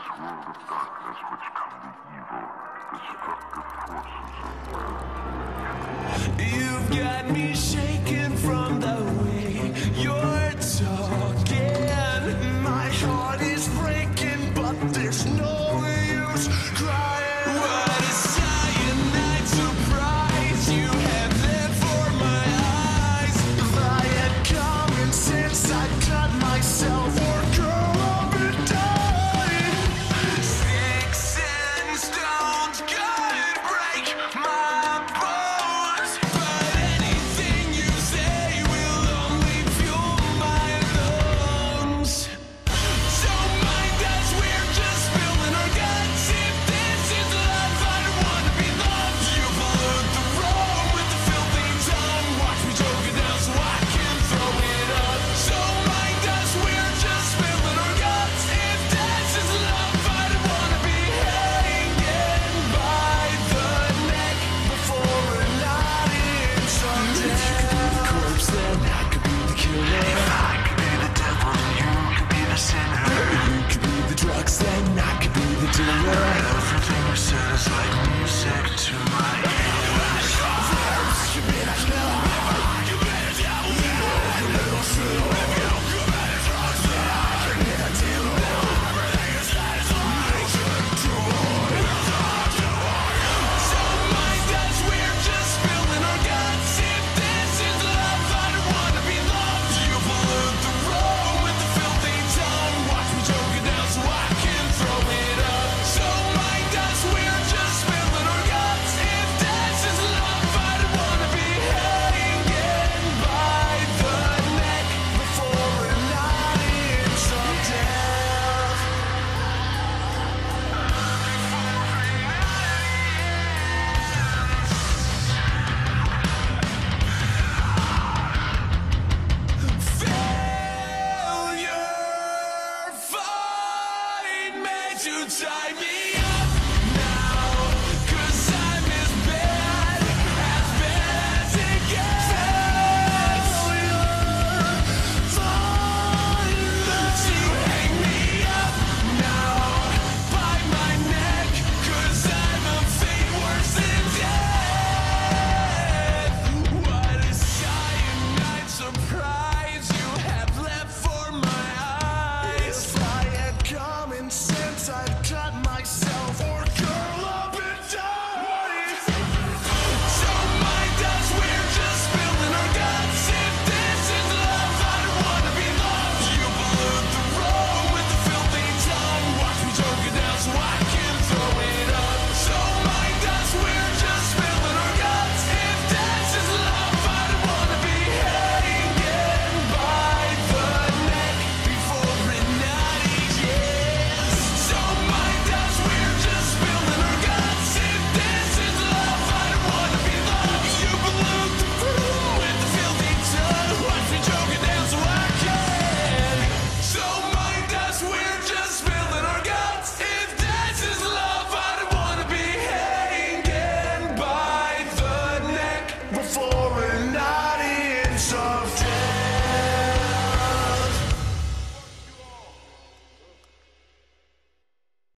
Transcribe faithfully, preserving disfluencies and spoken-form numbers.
world of darkness which come the evil, destructive forces of man's nature. You've got me shaking from the way you're talking. My heart is breaking, but there's no use crying. What a cyanide surprise you had there for my eyes. If I had common sense, I'd cut myself or curl up and die. Sticks and stones could break my bones, but anything you say will only fuel my lungs. So mind us, we're just spilling our guts. If this is love, I don't wanna be loved. You pollute the room with the filthy tongue. Watch me choke it down so I can throw it up. So mind us, we're just spilling our guts. If this is love, I don't wanna be hanging by the neck before a night in some death. If you could be the corpse, then I could be the killer. If I could be the devil, you could be the sinner. If you could be the drugs, then I could be the dealer. Everything you said is like music to my ears. You been a killer. You been a devil. You been a sinner. You been a drug dealer. You been a dealer. Everything you said is like music to my ears. So mind us, we're just spilling our guts. If this is love, I don't wanna be loved. You pollute the room with the filthy tongue. Watch me choke it down so I can throw it up. So mind us, we're just spilling our guts. If this is love, I don't wanna be hanging by the neck before a night in some death. Failure, find me to tie me up.